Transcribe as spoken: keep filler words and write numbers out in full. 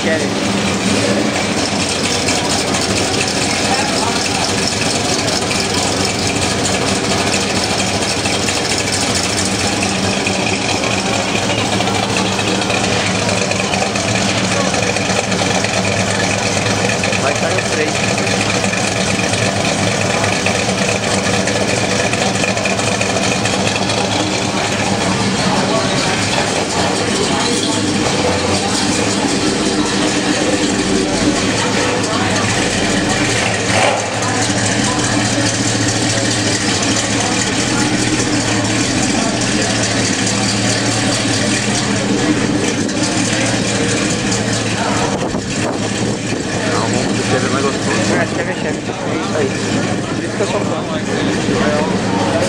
Chevy. Vai sair o freio. Chevy é mais gostoso. É, Chevy é Chevy. É isso aí. Por isso que eu sou fã.